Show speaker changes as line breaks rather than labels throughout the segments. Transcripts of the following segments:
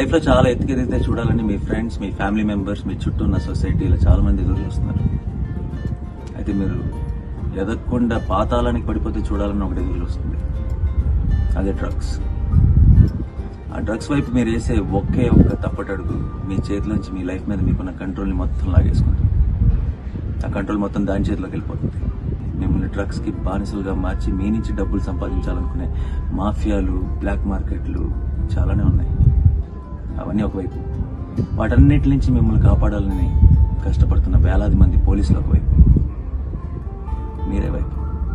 Life లో చాలా ఎత్తుకెదిగితే చూడాలని మీ ఫ్రెండ్స్, మీ ఫ్యామిలీ మెంబర్స్, మీ చుట్టూ ఉన్న సొసైటీలో చాలా మంది ఎదురు చూస్తున్నారు. అయితే మీరు ఎదగకుండా పాతాళానికి పడిపోతే చూడాలని ఒకటి ఎదురు చూస్తుంది, అదే డ్రగ్స్. ఆ డ్రగ్స్ వైపు మీరు వేసే ఒకే ఒక్క తప్పటడుగు మీ చేతిలోంచి మీ లైఫ్ మీద మీకున్న కంట్రోల్ని మొత్తం లాగేసుకుంటుంది. ఆ కంట్రోల్ మొత్తం దాని చేతిలోకి వెళ్ళిపోతుంది. మిమ్మల్ని డ్రగ్స్కి బానిసలుగా మార్చి మీ నుంచి డబ్బులు సంపాదించాలనుకునే మాఫియాలు, బ్లాక్ మార్కెట్లు చాలానే ఉన్నాయి. అవన్నీ ఒకవైపు, వాటన్నిటి నుంచి మిమ్మల్ని కాపాడాలని కష్టపడుతున్న వేలాది మంది పోలీసులు ఒకవైపు, మీరే వైపు.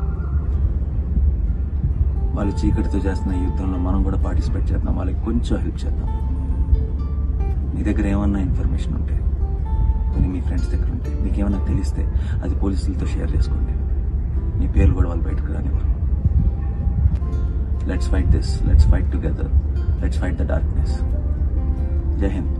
వాళ్ళు చీకటితో చేస్తున్న యుద్ధంలో మనం కూడా పార్టిసిపేట్ చేద్దాం, వాళ్ళకి కొంచెం హెల్ప్ చేద్దాం. మీ దగ్గర ఏమన్నా ఇన్ఫర్మేషన్ ఉంటే, కొన్ని మీ ఫ్రెండ్స్ దగ్గర ఉంటే, మీకు ఏమన్నా తెలిస్తే అది పోలీసులతో షేర్ చేసుకోండి. మీ పేర్లు కూడా వాళ్ళు బయటకు రానివ్వరు. Let's fight this, let's fight together, let's fight the darkness. జై హింద్.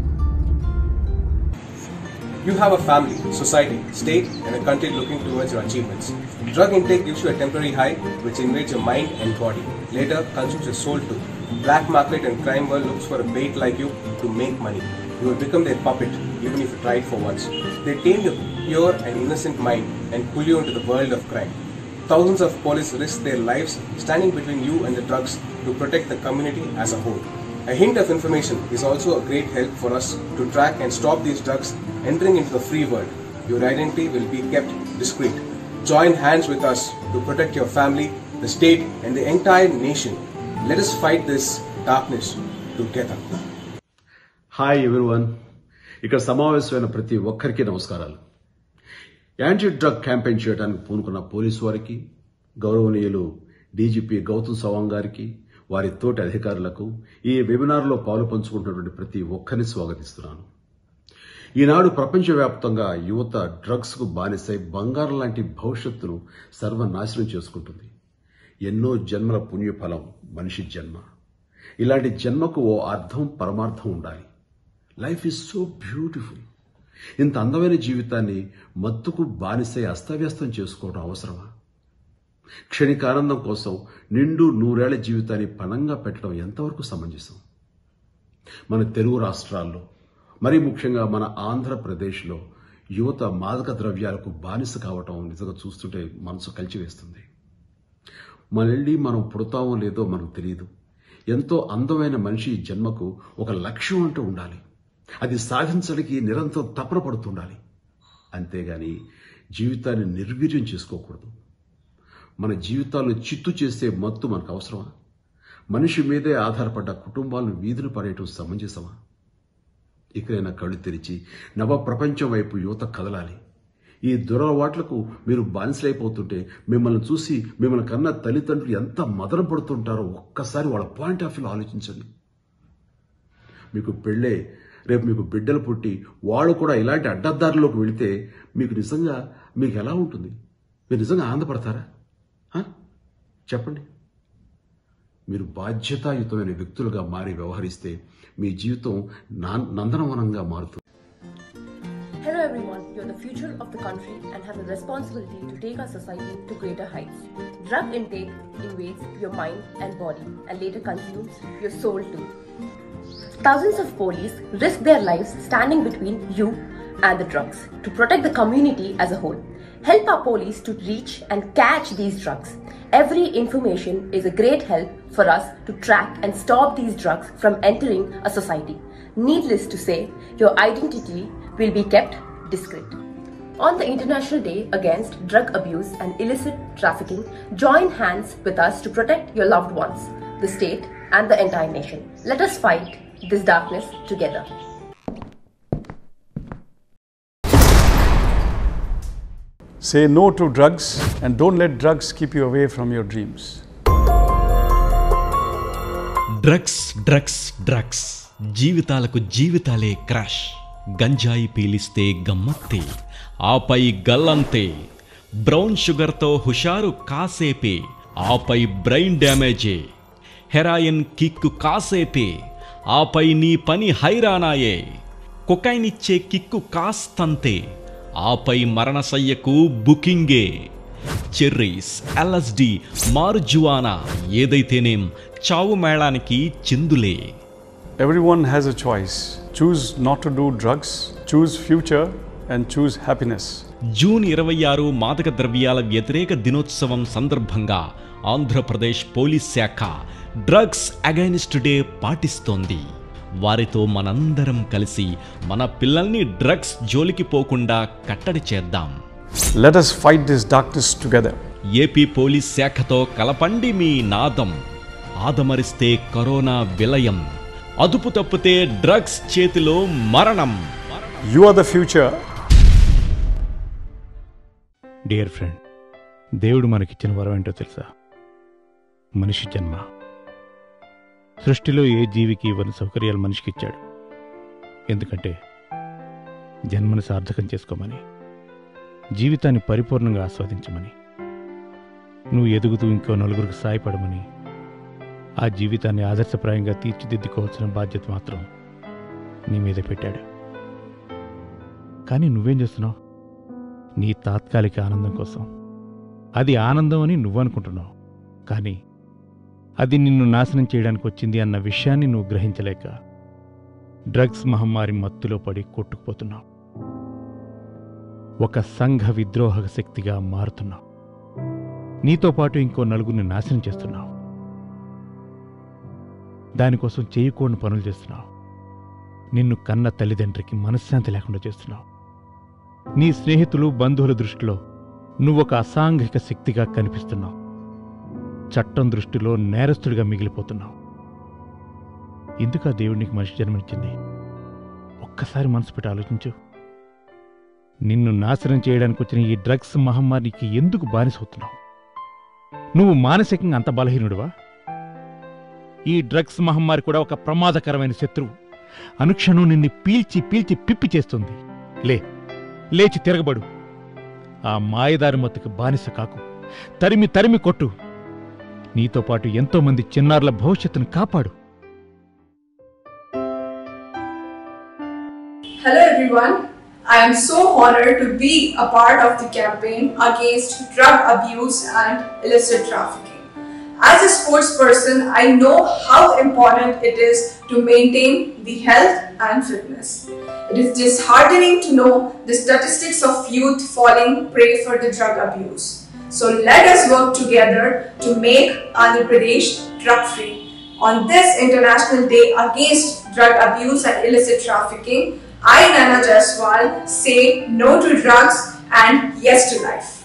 You have a family, society, state and a country looking towards your achievements. Drug intake gives you a temporary high which invades your mind and body. Later consumes your soul too. Black market and crime world looks for a bait like you to make money. You will become their puppet even if you try it for once. They tame your pure and innocent mind and pull you into the world of crime. Thousands of police risk their lives standing between you and the drugs to protect the community as a whole. A hint of information is also a great help for us to track and stop these drugs entering into the free world. Your identity will be kept discreet. Join hands with us to protect your family, the state and the entire nation. Let us fight this darkness together.
Hi everyone, ఇక్కడ సమావేశమైన ప్రతి ఒక్కరికి నమస్కారాలు. Anti drug campaign చేయడానికి పూనుకున్న police వారికి, గౌరవనీయులు DGP Gautam Sawang గారికి, వారి తోటి అధికారులకు, ఈ వెబినార్లో పాలు పంచుకుంటున్నటువంటి ప్రతి ఒక్కరిని స్వాగతిస్తున్నాను. ఈనాడు ప్రపంచవ్యాప్తంగా యువత డ్రగ్స్కు బానిసై బంగారం లాంటి భవిష్యత్తును సర్వనాశనం చేసుకుంటుంది. ఎన్నో జన్మల పుణ్యఫలం మనిషి జన్మ. ఇలాంటి జన్మకు ఓ అర్థం, పరమార్థం ఉండాలి. Life is so beautiful. ఇంత అందమైన జీవితాన్ని మత్తుకు బానిసై అస్తవ్యస్తం చేసుకోవడం అవసరమా? క్షణికానందం కోసం నిండు నూరేళ్ల జీవితాన్ని పణంగా పెట్టడం ఎంతవరకు సమంజసం? మన తెలుగు రాష్ట్రాల్లో, మరీ ముఖ్యంగా మన ఆంధ్రప్రదేశ్లో యువత మాదక ద్రవ్యాలకు బానిస కావటం నిజంగా చూస్తుంటే మనసు కలిచివేస్తుంది. మళ్ళీ మనం పుడతామో లేదో మనకు తెలియదు. ఎంతో అందమైన మనిషి జన్మకు ఒక లక్ష్యం అంటూ ఉండాలి. అది సాధించడానికి నిరంతరం తపన పడుతుండాలి. అంతేగాని జీవితాన్ని నిర్వీర్యం చేసుకోకూడదు. మన జీవితాలను చిత్తు చేసే మత్తు మనకు అవసరమా? మనిషి మీదే ఆధారపడ్డ కుటుంబాలను వీధులు పడేయటం సమంజసమా? ఇకనైనా కళ్ళు తెరిచి నవ ప్రపంచం వైపు యువత కదలాలి. ఈ దురలవాట్లకు మీరు బానిసలైపోతుంటే మిమ్మల్ని చూసి మిమ్మల్ని కన్నా తల్లిదండ్రులు ఎంత మదన పడుతుంటారో ఒక్కసారి వాళ్ళ పాయింట్ ఆఫ్ వ్యూలో ఆలోచించండి. మీకు పెళ్ళే, రేపు మీకు బిడ్డలు పుట్టి వాళ్ళు కూడా ఇలాంటి అడ్డదారుల్లోకి వెళితే మీకు ఎలా ఉంటుంది? మీరు నిజంగా ఆనందపడతారా? చెప్పండి. మీరు బాధ్యతాయుతమైన వ్యక్తులుగా మారి వ్యవహరిస్తే మీ జీవితం నందనవనంగా మారుతుంది.
Hello everyone, you're the future of the country and have the responsibility to take our society to greater heights. Drug intake invades your mind and body and later consumes your soul too. Thousands of police risk their lives standing between you and the drugs to protect the community as a whole. Help our police to reach and catch these drugs. Every information is a great help for us to track and stop these drugs from entering a society. Needless to say, your identity will be kept discreet. On the International Day Against Drug Abuse and Illicit Trafficking, join hands with us to protect your loved ones, the state and the entire nation. Let us fight this darkness together.
Say no to drugs and don't let drugs keep you away from your dreams.
Drugs జీవితాలకు జీవితాలే crash. గంజాయి పీలిస్తే గమ్మత్తే, ఆపై గల్లంతే. Brown షుగర్తో హుషారు కాసేపే, ఆపై brain డ్యామేజే. Heroin kick కాసేపే, ఆపై నీ పని హైరానాయే. కొకైన్ ఇచ్చే కిక్కు కాస్తంతే, ఆపై మరణశయ్యకు బుకింగే. చెర్రీస్, ఎల్ఎస్డి, మారుజువానా ఏదైతేనేం చావు మేళానికి చిందులే.
Everyone has a choice. Choose not to do drugs, choose future and choose happiness.
June 26 మాదక ద్రవ్యాల వ్యతిరేక దినోత్సవం సందర్భంగా ఆంధ్రప్రదేశ్ పోలీస్ శాఖ డ్రగ్స్ అగైనిస్ట్ డే పాటిస్తోంది. వారితో మనందరం కలిసి మన పిల్లల్ని డ్రగ్స్ జోలికి పోకుండా కట్టడి చేద్దాం.
Let us fight this darkness together.
AP police శాఖతో కలపండి మీ నాదం. ఆదమరిస్తే కరోనా విలయం, అదుపు తప్పితే డ్రగ్స్ చేతిలో మరణం.
You are the future.
Dear friend, దేవుడు మనకిచ్చిన వరం ఏంటో తెలుసా? మనిషి జన్మ. సృష్టిలో ఏ జీవికి ఇవ్వని సౌకర్యాలు మనిషికిచ్చాడు. ఎందుకంటే జన్మని సార్థకం చేసుకోమని, జీవితాన్ని పరిపూర్ణంగా ఆస్వాదించమని, నువ్వు ఎదుగుతూ ఇంకో నలుగురికి సాయపడమని, ఆ జీవితాన్ని ఆదర్శప్రాయంగా తీర్చిదిద్దుకోవాల్సిన బాధ్యత మాత్రం నీ మీద పెట్టాడు. కానీ నువ్వేం చేస్తున్నావు? నీ తాత్కాలిక ఆనందం కోసం. అది ఆనందం అని నువ్వనుకుంటున్నావు, కానీ అది నిన్ను నాశనం చేయడానికి వచ్చింది అన్న విషయాన్ని నువ్వు గ్రహించలేక డ్రగ్స్ మహమ్మారి మత్తులో పడి కొట్టుకుపోతున్నావు. ఒక సంఘ విద్రోహక శక్తిగా మారుతున్నావు. నీతో పాటు ఇంకో నలుగురిని నాశనం చేస్తున్నావు. దానికోసం చేయకూడని పనులు చేస్తున్నావు. నిన్ను కన్న తల్లిదండ్రికి మనశ్శాంతి లేకుండా చేస్తున్నావు. నీ స్నేహితులు, బంధువుల దృష్టిలో నువ్వొక అసాంఘిక శక్తిగా కనిపిస్తున్నావు. చట్టం దృష్టిలో నేరస్తుడిగా మిగిలిపోతున్నావు. ఎందుకు ఆ దేవుడు నీకు మనిషి జన్మనిచ్చింది? ఒక్కసారి మనసు పెట్టి ఆలోచించు. నిన్ను నాశనం చేయడానికి వచ్చిన ఈ డ్రగ్స్ మహమ్మారికి ఎందుకు బానిసవుతున్నావు? నువ్వు మానసికంగా అంత బలహీనుడివా? ఈ డ్రగ్స్ మహమ్మారి కూడా ఒక ప్రమాదకరమైన శత్రువు. అనుక్షణం నిన్ను పీల్చి పీల్చి పిప్పి చేస్తుంది. లేచి తిరగబడు. ఆ మాయదారి మత్తుకు బానిస కాకు. తరిమి తరిమి కొట్టు. నీతో పాటు ఎంతో మంది చిన్నారుల భవిష్యత్తును కాపాడు.
Hello everyone, I am so honored to be a part of the campaign against drug abuse and illicit trafficking. As a sports person, I know how important it is to maintain the health and fitness. It is disheartening to know the statistics of youth falling prey for the drug abuse. So let us work together to make Andhra Pradesh drug-free. On this International Day Against Drug Abuse and Illicit Trafficking, I, Nana Jaiswal, say no to drugs and yes to life.